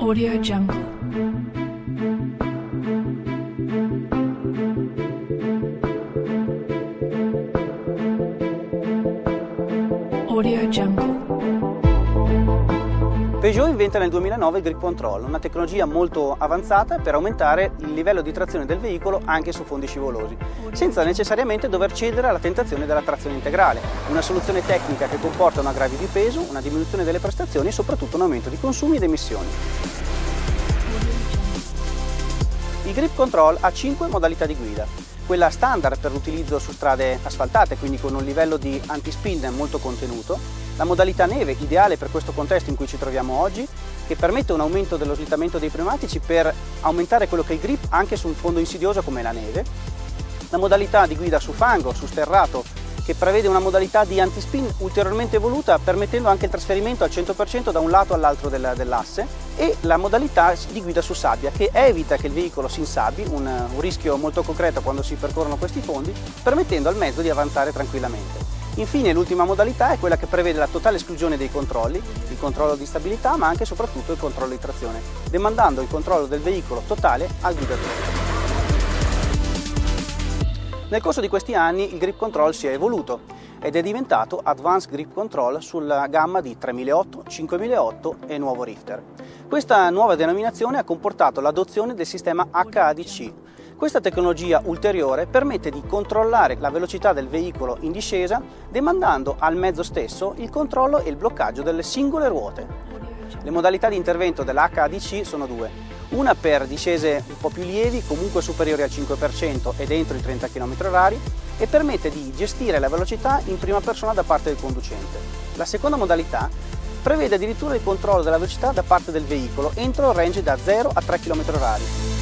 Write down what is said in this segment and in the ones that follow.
Audio Jungle. Audio Jungle. Peugeot inventa nel 2009 il Grip Control, una tecnologia molto avanzata per aumentare il livello di trazione del veicolo anche su fondi scivolosi, senza necessariamente dover cedere alla tentazione della trazione integrale, una soluzione tecnica che comporta un aggravio di peso, una diminuzione delle prestazioni e soprattutto un aumento di consumi ed emissioni. Il Grip Control ha 5 modalità di guida. Quella standard per l'utilizzo su strade asfaltate, quindi con un livello di anti-spin molto contenuto, la modalità neve, ideale per questo contesto in cui ci troviamo oggi, che permette un aumento dello slittamento dei pneumatici per aumentare quello che è il grip anche su un fondo insidioso come la neve, la modalità di guida su fango, su sterrato, che prevede una modalità di anti-spin ulteriormente evoluta, permettendo anche il trasferimento al 100% da un lato all'altro dell'asse, e la modalità di guida su sabbia, che evita che il veicolo si insabbi, un rischio molto concreto quando si percorrono questi fondi, permettendo al mezzo di avanzare tranquillamente. Infine l'ultima modalità è quella che prevede la totale esclusione dei controlli, il controllo di stabilità ma anche e soprattutto il controllo di trazione, demandando il controllo del veicolo totale al guidatore. Nel corso di questi anni il Grip Control si è evoluto ed è diventato Advanced Grip Control sulla gamma di 3008, 5008 e nuovo Rifter. Questa nuova denominazione ha comportato l'adozione del sistema HADC. Questa tecnologia ulteriore permette di controllare la velocità del veicolo in discesa, demandando al mezzo stesso il controllo e il bloccaggio delle singole ruote. Le modalità di intervento dell'HADC sono due. Una per discese un po' più lievi, comunque superiori al 5% e dentro i 30 km/h, e permette di gestire la velocità in prima persona da parte del conducente. La seconda modalità prevede addirittura il controllo della velocità da parte del veicolo entro il range da 0 a 3 km/h.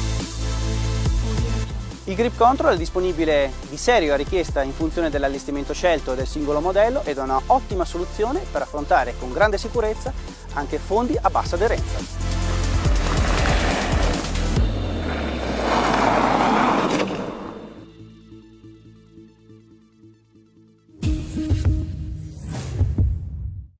Il Grip Control è disponibile di serie a richiesta in funzione dell'allestimento scelto e del singolo modello ed è una ottima soluzione per affrontare con grande sicurezza anche fondi a bassa aderenza.